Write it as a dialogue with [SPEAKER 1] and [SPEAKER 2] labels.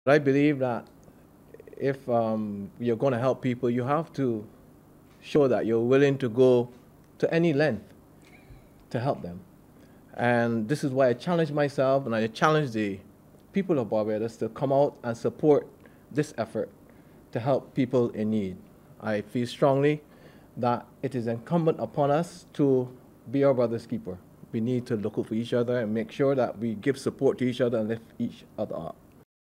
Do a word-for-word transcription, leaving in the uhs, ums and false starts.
[SPEAKER 1] I believe that if um, you're going to help people, you have to show that you're willing to go to any length to help them. And this is why I challenge myself and I challenge the people of Barbados to come out and support this effort to help people in need. I feel strongly that it is incumbent upon us to be our brother's keeper. We need to look out for each other and make sure that we give support to each other and lift each other up.